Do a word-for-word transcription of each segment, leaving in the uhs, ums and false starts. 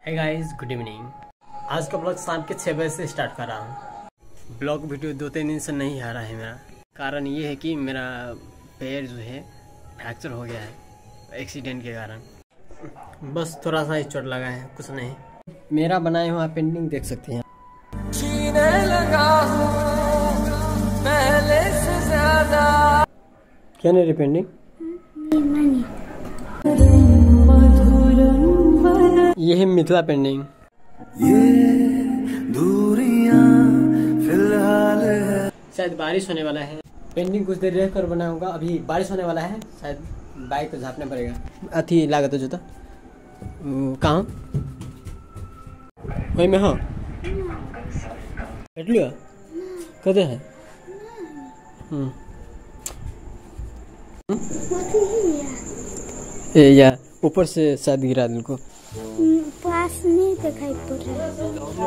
Hey guys, good evening. आज का blog शाम के छः बजे से स्टार्ट कर रहा हूँ। ब्लॉग वीडियो दो तीन दिन से नहीं आ रहा है। मेरा कारण ये है कि मेरा पैर जो है फ्रैक्चर हो गया है एक्सीडेंट के कारण। बस थोड़ा सा चोट लगा है, कुछ नहीं। मेरा बनाया हुआ पेंटिंग देख सकते हैं। लगा पहले से ज्यादा। क्या नहीं रे पेंटिंग? ये है मिथिला पेंटिंग। ये दूरियां फिलहाल है। शायद बारिश होने वाला है। पेंटिंग कुछ देर रह कर बनाऊंगा। अभी बारिश होने वाला है, शायद बाइक को झापना पड़ेगा। अथी लागत जूता कहाँ वही में? हाँ लिया कदे है। हम्म या ऊपर से शायद गिरा दिल को। पास नहीं दिखाई पड़ रहा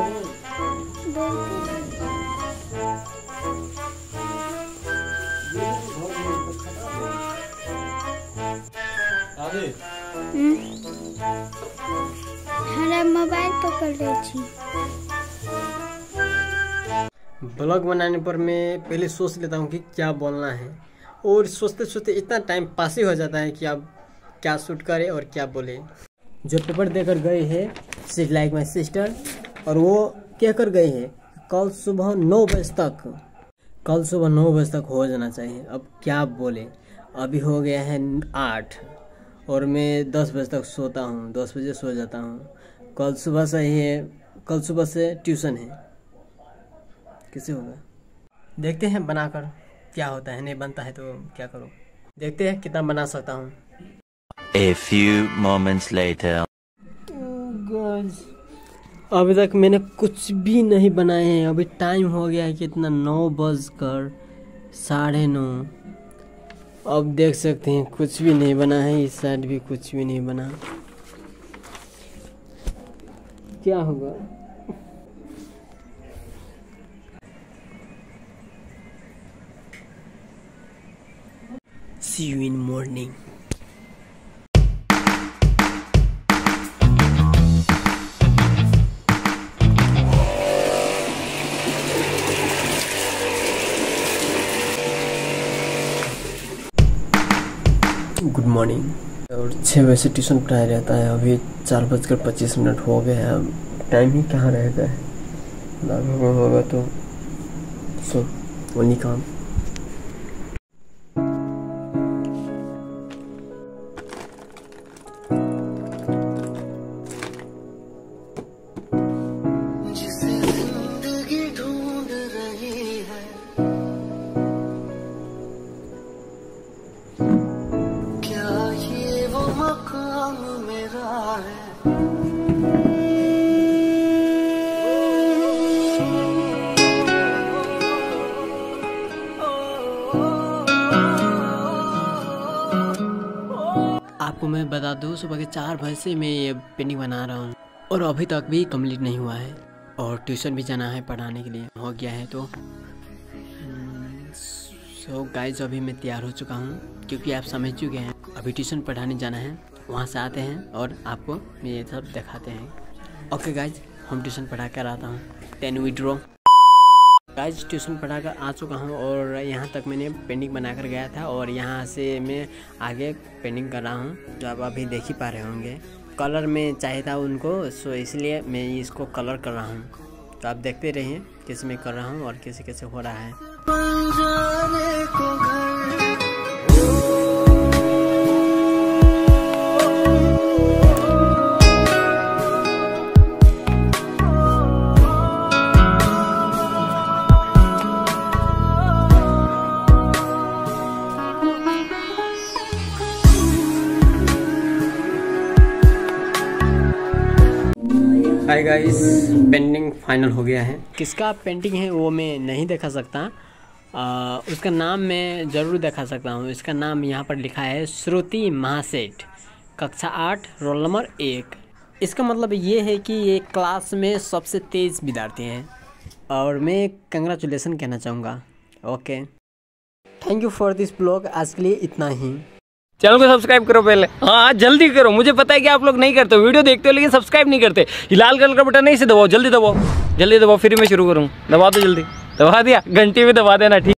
है। हमारा मोबाइल पकड़ रही थी। ब्लॉग बनाने पर मैं पहले सोच लेता हूँ कि क्या बोलना है, और सोचते सोचते इतना टाइम पास ही हो जाता है कि आप क्या शूट करें और क्या बोले। जो पेपर देकर गए हैं सिट लाइक माई सिस्टर, और वो क्या कर गए हैं कल सुबह नौ बजे तक कल सुबह नौ बजे तक हो जाना चाहिए। अब क्या बोले, अभी हो गया है आठ और मैं दस बजे तक सोता हूँ, दस बजे सो जाता हूँ। कल सुबह से ही है, कल सुबह से ट्यूशन है। कैसे होगा देखते हैं बनाकर क्या होता है। नहीं बनता है तो क्या करूँ, देखते हैं कितना बना सकता हूँ। A few moments later. अभी तक मैंने कुछ भी नहीं बनाए हैं। अभी टाइम हो गया है कितना, नौ बजकर साढ़े नौ। अब देख सकते हैं कुछ भी नहीं बना है। इस साइड भी कुछ भी नहीं बना। क्या होगा? See you in morning. Good morning. और छः बजे से ट्यूशन पढ़ाया रहता है। अभी चार बजकर पच्चीस मिनट हो गए हैं। अब टाइम ही कहाँ रहता है। लगभग होगा तो सो वही काम। आपको मैं बता दूं, सुबह के चार बजे से मैं ये पेंटिंग बना रहा हूँ और अभी तक भी कंप्लीट नहीं हुआ है। और ट्यूशन भी जाना है पढ़ाने के लिए, हो गया है। तो सो गाइस, अभी मैं तैयार हो चुका हूँ क्योंकि आप समझ चुके हैं। अभी ट्यूशन पढ़ाने जाना है, वहाँ से आते हैं और आपको ये सब दिखाते हैं। ओके गाइस, हम ट्यूशन पढ़ा कर आता हूँ। टेन विड्रो गाइस, ट्यूशन पढ़ा कर आ चुका हूँ और यहाँ तक मैंने पेंटिंग बना कर गया था और यहाँ से मैं आगे पेंटिंग कर रहा हूँ, जो आप अभी देख ही पा रहे होंगे। कलर में चाहिए था उनको, सो इसलिए मैं इसको कलर कर रहा हूँ। तो आप देखते रहिए कैसे मैं कर रहा हूँ और कैसे कैसे हो रहा है। हाय गाइस, पेंटिंग फाइनल हो गया है। किसका पेंटिंग है वो मैं नहीं दिखा सकता। आ, उसका नाम मैं ज़रूर दिखा सकता हूँ। इसका नाम यहाँ पर लिखा है श्रुति महासेठ, कक्षा आठ, रोल नंबर एक। इसका मतलब ये है कि ये क्लास में सबसे तेज़ विद्यार्थी हैं और मैं कंग्रेचुलेसन कहना चाहूँगा। Okay, thank you for this blog. आज के लिए इतना ही। चैनल को सब्सक्राइब करो पहले, हाँ जल्दी करो। मुझे पता है कि आप लोग नहीं करते हो, वीडियो देखते हो लेकिन सब्सक्राइब नहीं करते। ये लाल कलर का बटन नहीं से दबाओ, जल्दी दबाओ, जल्दी दबाओ, फिर मैं शुरू करूँ। दबा दो जल्दी, दबा दिया, घंटी भी दबा देना, ठीक।